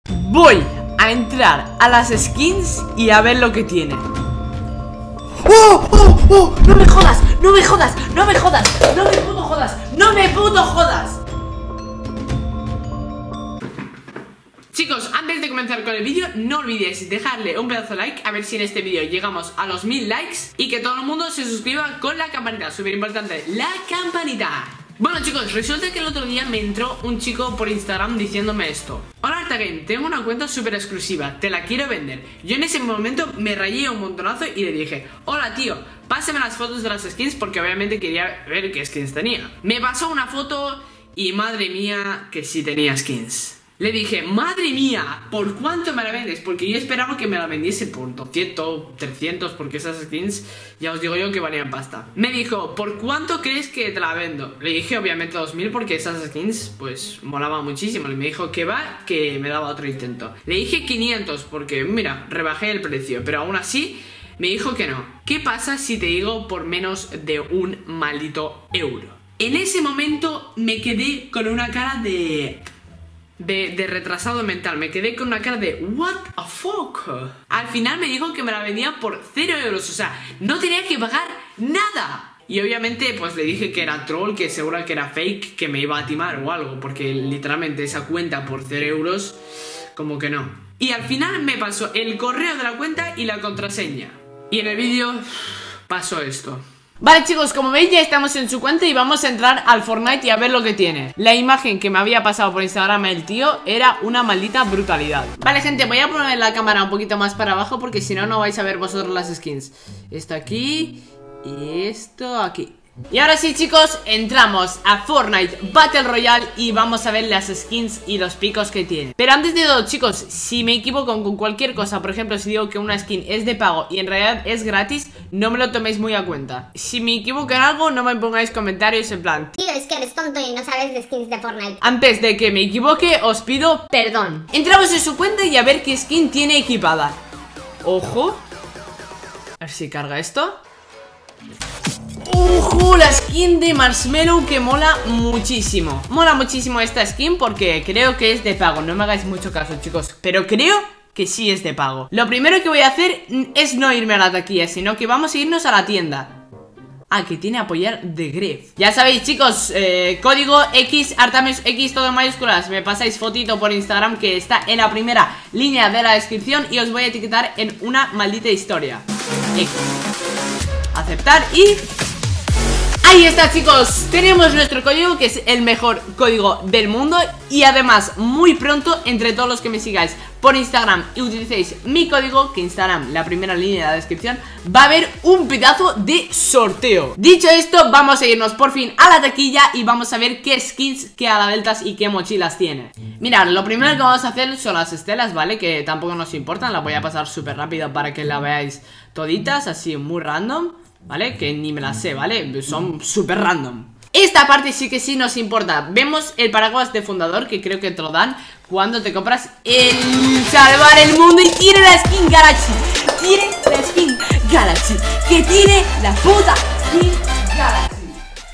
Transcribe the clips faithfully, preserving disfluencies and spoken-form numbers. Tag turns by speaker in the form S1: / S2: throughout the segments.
S1: Voy a entrar a las skins y a ver lo que tiene. ¡Oh, oh, oh! ¡No me jodas! ¡No me jodas! ¡No me jodas! ¡No me puto jodas! ¡No me puto jodas! Chicos, antes de comenzar con el vídeo, no olvidéis dejarle un pedazo de like. A ver si en este vídeo llegamos a los mil likes. Y que todo el mundo se suscriba con la campanita. Súper importante, la campanita. Bueno chicos, resulta que el otro día me entró un chico por Instagram diciéndome esto: hola Artagame, tengo una cuenta súper exclusiva, te la quiero vender. Yo en ese momento me rayé un montonazo y le dije: hola tío, pásame las fotos de las skins, porque obviamente quería ver qué skins tenía. Me pasó una foto y madre mía que sí tenía skins. Le dije: madre mía, ¿por cuánto me la vendes? Porque yo esperaba que me la vendiese por doscientos, trescientos, porque esas skins, ya os digo yo que valían pasta. Me dijo: ¿por cuánto crees que te la vendo? Le dije obviamente dos mil, porque esas skins pues molaban muchísimo. Y me dijo que va, que me daba otro intento. Le dije quinientos, porque mira, rebajé el precio, pero aún así me dijo que no. ¿Qué pasa si te digo por menos de un maldito euro? En ese momento me quedé con una cara de... De, de retrasado mental. Me quedé con una cara de what the fuck. Al final me dijo que me la vendía por cero euros. O sea, no tenía que pagar nada. Y obviamente pues le dije que era troll, que seguro que era fake, que me iba a timar o algo, porque literalmente esa cuenta por cero euros, como que no. Y al final me pasó el correo de la cuenta y la contraseña. Y en el vídeo pasó esto. Vale chicos, como veis ya estamos en su cuenta y vamos a entrar al Fortnite y a ver lo que tiene. La imagen que me había pasado por Instagram el tío era una maldita brutalidad. Vale gente, voy a poner la cámara un poquito más para abajo, porque si no, no vais a ver vosotros las skins. Esto aquí y esto aquí. Y ahora sí chicos, entramos a Fortnite Battle Royale y vamos a ver las skins y los picos que tiene. Pero antes de todo chicos, si me equivoco con cualquier cosa, por ejemplo si digo que una skin es de pago y en realidad es gratis, no me lo toméis muy a cuenta. Si me equivoco en algo, no me pongáis comentarios en plan:
S2: tío, es que eres tonto y no sabes de skins de Fortnite.
S1: Antes de que me equivoque, os pido perdón. Entramos en su cuenta y a ver qué skin tiene equipada. Ojo. A ver si carga esto. ¡Ojo! La skin de Marshmello, que mola muchísimo. Mola muchísimo esta skin porque creo que es de pago. No me hagáis mucho caso chicos, pero creo que sí es de pago. Lo primero que voy a hacer es no irme a la taquilla, sino que vamos a irnos a la tienda. Ah, que tiene apoyar de Gref. Ya sabéis chicos, eh, código X, Artamius X, todo en mayúsculas. Me pasáis fotito por Instagram, que está en la primera línea de la descripción, y os voy a etiquetar en una maldita historia. X. Aceptar y... ahí está chicos, tenemos nuestro código, que es el mejor código del mundo. Y además, muy pronto, entre todos los que me sigáis por Instagram y utilicéis mi código, que Instagram, la primera línea de la descripción, va a haber un pedazo de sorteo. Dicho esto, vamos a irnos por fin a la taquilla y vamos a ver qué skins, qué aladeltas y qué mochilas tiene. Mirad, lo primero que vamos a hacer son las estelas, ¿vale? Que tampoco nos importan, las voy a pasar súper rápido para que la veáis toditas, así muy random, ¿vale? Que ni me las sé, ¿vale? Son súper random. Esta parte sí que sí nos importa. Vemos el paraguas de fundador, que creo que te lo dan cuando te compras el salvar el mundo. Y tiene la skin Galaxy. Tiene la skin Galaxy. Que tiene la puta skin Galaxy.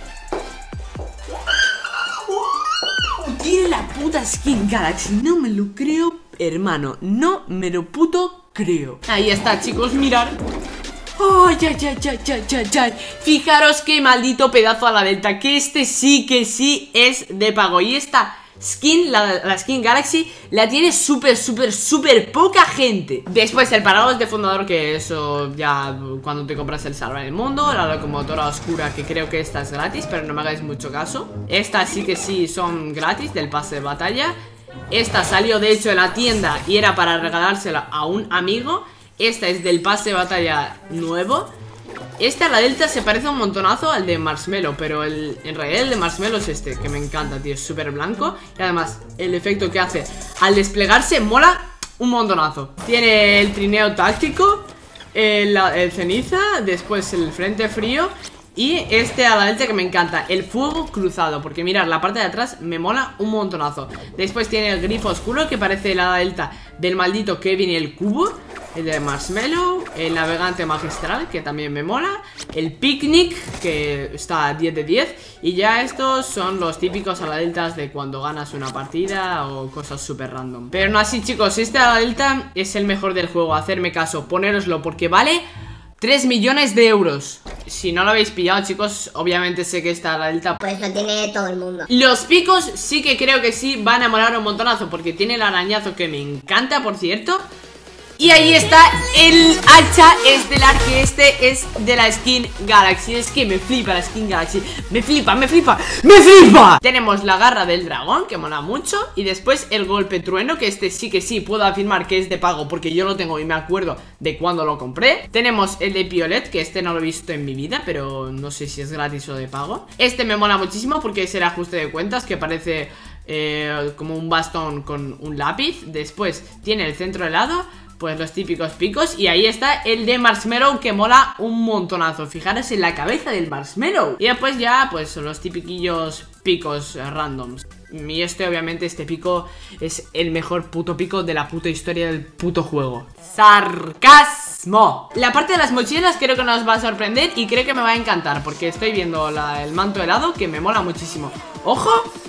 S1: Tiene la puta skin Galaxy. No me lo creo, hermano. No me lo puto creo. Ahí está chicos, mirad. ¡Ay, ay, ay, ay, ay, ay, ay! Fijaros qué maldito pedazo a la delta, que este sí que sí es de pago. Y esta skin, la, la skin Galaxy, la tiene súper, súper, súper poca gente. Después el paraguas de fundador, que eso ya cuando te compras el salvar el mundo. La locomotora oscura, que creo que esta es gratis, pero no me hagáis mucho caso. Estas sí que sí son gratis, del pase de batalla. Esta salió de hecho en la tienda y era para regalársela a un amigo. Esta es del pase de batalla nuevo. Esta, la delta, se parece un montonazo al de Marshmello, pero el, en realidad el de Marshmello es este, que me encanta, tío, es súper blanco. Y además el efecto que hace al desplegarse mola un montonazo. Tiene el trineo táctico, el, el ceniza, después el frente frío. Y este a la delta, que me encanta, el fuego cruzado, porque mirad, la parte de atrás me mola un montonazo. Después tiene el grifo oscuro, que parece la delta del maldito Kevin y el cubo. el de Marshmallow, el navegante magistral, que también me mola, el picnic, que está a diez de diez. Y ya estos son los típicos aladeltas de cuando ganas una partida o cosas súper random. Pero no así, chicos, este aladelta es el mejor del juego, hacerme caso, ponéroslo porque vale tres millones de euros. Si no lo habéis pillado, chicos, obviamente sé que esta aladelta
S2: pues lo tiene todo el mundo.
S1: Los picos sí que creo que sí van a molar un montonazo, porque tiene el arañazo que me encanta, por cierto. Y ahí está el hacha estelar, que este es de la skin Galaxy. Es que me flipa la skin Galaxy. Me flipa, me flipa, me flipa. Tenemos la garra del dragón, que mola mucho. Y después el golpe trueno, que este sí que sí puedo afirmar que es de pago, porque yo lo tengo y me acuerdo de cuando lo compré. Tenemos el de Piolet, que este no lo he visto en mi vida, pero no sé si es gratis o de pago. Este me mola muchísimo porque es el ajuste de cuentas, que parece eh, como un bastón con un lápiz. Después tiene el centro helado, pues los típicos picos. Y ahí está el de Marshmallow, que mola un montonazo. Fijaros en la cabeza del Marshmallow. Y después ya pues los tipiquillos picos eh, randoms. Y este obviamente, este pico es el mejor puto pico de la puta historia del puto juego. Sarcasmo. La parte de las mochilas creo que nos va a sorprender y creo que me va a encantar, porque estoy viendo la, el manto helado, que me mola muchísimo. ¡Ojo!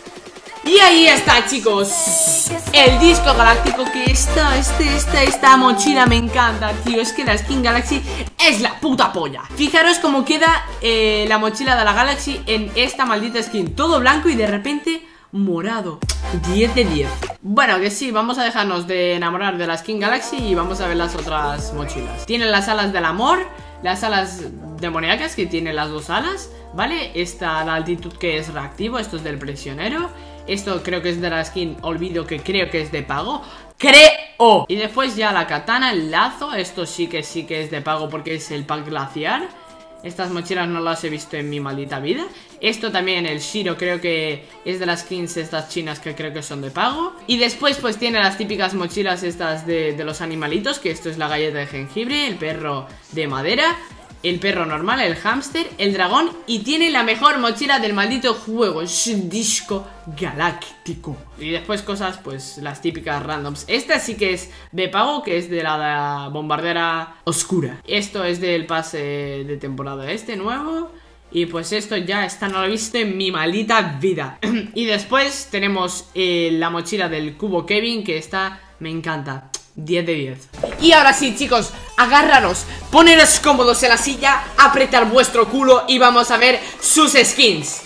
S1: Y ahí está, chicos, el disco galáctico, que esta, este, esta, esta mochila me encanta, tío. Es que la skin Galaxy es la puta polla. Fijaros cómo queda eh, la mochila de la Galaxy en esta maldita skin. Todo blanco y de repente morado. Diez de diez. Bueno, que sí, vamos a dejarnos de enamorar de la skin Galaxy y vamos a ver las otras mochilas. Tienen las alas del amor, las alas demoníacas, que tienen las dos alas, ¿vale? Esta, la altitud, que es reactivo. Esto es del prisionero. Esto creo que es de la skin Olvido, que creo que es de pago. ¡Creo! Y después ya la katana, el lazo. Esto sí que sí que es de pago, porque es el pack glaciar. Estas mochilas no las he visto en mi maldita vida. Esto también, el Shiro, creo que es de las skins estas chinas, que creo que son de pago. Y después pues tiene las típicas mochilas estas de, de los animalitos, que esto es la galleta de jengibre, el perro de madera, el perro normal, el hámster, el dragón. Y tiene la mejor mochila del maldito juego, es un disco galáctico. Y después cosas, pues las típicas randoms. Esta sí que es de pago, que es de la, de la bombardera oscura. Esto es del pase de temporada este nuevo. Y pues esto ya está, no lo he visto en mi maldita vida. Y después tenemos eh, la mochila del cubo Kevin, que esta me encanta. diez de diez. Y ahora sí, chicos, agarraros, poneros cómodos en la silla, apretar vuestro culo y vamos a ver sus skins.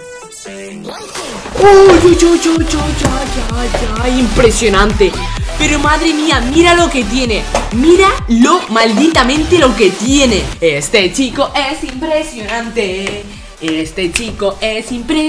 S1: ¡Uy, uy, uy, uy, uy, ya, ya, ya! Impresionante. Pero madre mía, mira lo que tiene. Mira lo malditamente lo que tiene. Este chico es impresionante. Este chico es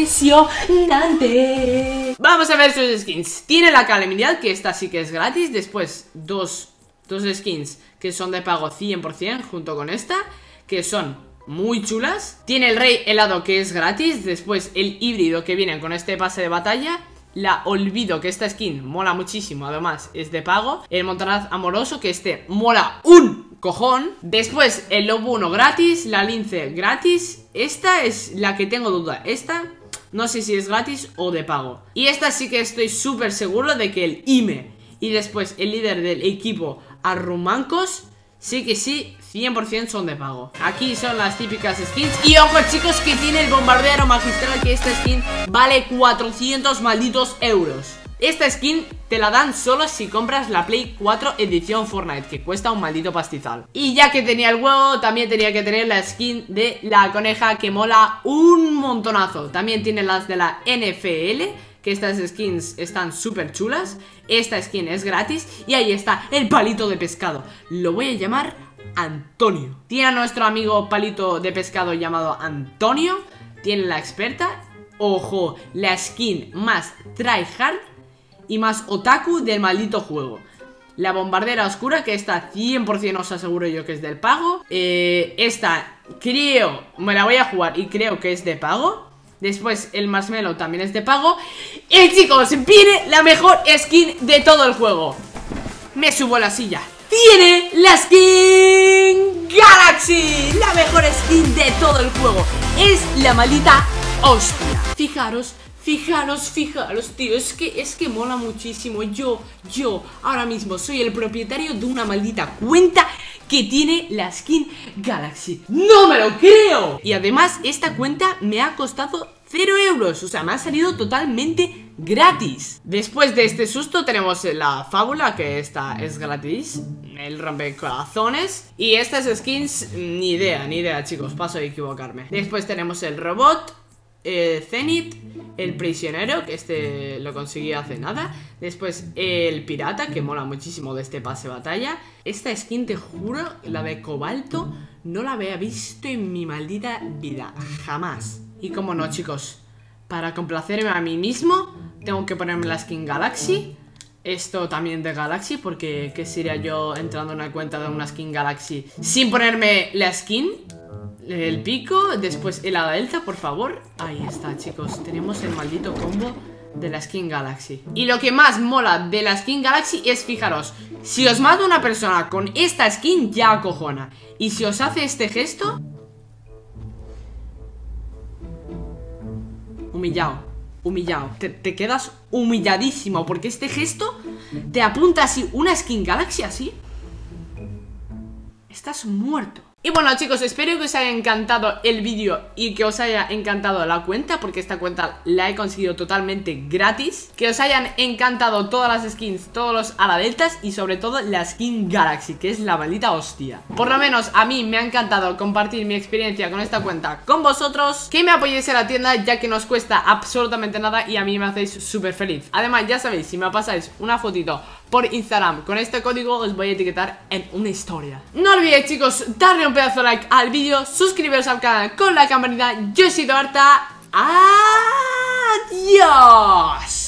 S1: impresionante. Vamos a ver sus skins. Tiene la calamidad, que esta sí que es gratis. Después dos, dos skins que son de pago cien por cien, junto con esta, que son muy chulas. Tiene el rey helado, que es gratis. Después el híbrido, que viene con este pase de batalla. La Olvido, que esta skin mola muchísimo, además es de pago. El montaraz amoroso, que este mola un cojón. Después el lobo uno gratis. La lince gratis. Esta es la que tengo duda. Esta no sé si es gratis o de pago. Y esta sí que estoy súper seguro de que el I M E y después el líder del equipo Arrumancos sí que sí, cien por cien son de pago. Aquí son las típicas skins. Y ojo, chicos, que tiene el bombardero magistral, que esta skin vale cuatrocientos malditos euros. Esta skin te la dan solo si compras la Play cuatro edición Fortnite, que cuesta un maldito pastizal. Y ya que tenía el huevo, también tenía que tener la skin de la coneja, que mola un montonazo. También tiene las de la N F L, que estas skins están súper chulas. Esta skin es gratis. Y ahí está el palito de pescado. Lo voy a llamar Antonio. Tiene a nuestro amigo palito de pescado llamado Antonio. Tiene la experta. Ojo, la skin más tryhard y más otaku del maldito juego. La bombardera oscura, que esta cien por cien os aseguro yo que es del pago. eh, Esta creo, me la voy a jugar y creo que es de pago. Después el Marshmallow también es de pago. Y chicos, viene la mejor skin de todo el juego. Me subo a la silla. Tiene la skin Galaxy, la mejor skin de todo el juego. Es la maldita hostia. Fijaros, Fijaros, fijaros, tío, es que, es que mola muchísimo. Yo, yo, ahora mismo soy el propietario de una maldita cuenta que tiene la skin Galaxy. ¡No me lo creo! Y además, esta cuenta me ha costado cero euros, o sea, me ha salido totalmente gratis. Después de este susto tenemos la fábula, que esta es gratis, el rompecorazones. Y estas skins, ni idea, ni idea, chicos, paso de equivocarme. Después tenemos el robot, el Zenith, el prisionero, que este lo conseguí hace nada. Después el pirata, que mola muchísimo de este pase batalla. Esta skin, te juro, la de cobalto, no la había visto en mi maldita vida, jamás. Y como no, chicos, para complacerme a mí mismo, tengo que ponerme la skin Galaxy. Esto también de Galaxy, porque ¿qué sería yo entrando en una cuenta de una skin Galaxy sin ponerme la skin? El pico, después el ala delta, por favor. Ahí está, chicos, tenemos el maldito combo de la skin Galaxy. Y lo que más mola de la skin Galaxy es, fijaros, si os mata una persona con esta skin, ya acojona. Y si os hace este gesto, humillado, humillado, te, te quedas humilladísimo, porque este gesto te apunta así, una skin Galaxy así, estás muerto. Y bueno, chicos, espero que os haya encantado el vídeo y que os haya encantado la cuenta, porque esta cuenta la he conseguido totalmente gratis. Que os hayan encantado todas las skins, todos los aladeltas y sobre todo la skin Galaxy, que es la maldita hostia. Por lo menos a mí me ha encantado compartir mi experiencia con esta cuenta con vosotros. Que me apoyéis en la tienda, ya que no os cuesta absolutamente nada y a mí me hacéis súper feliz. Además, ya sabéis, si me pasáis una fotito por Instagram con este código, os voy a etiquetar en una historia. No olvidéis, chicos, darle un pedazo de like al vídeo, suscribiros al canal con la campanita. Yo soy Arta. Adiós.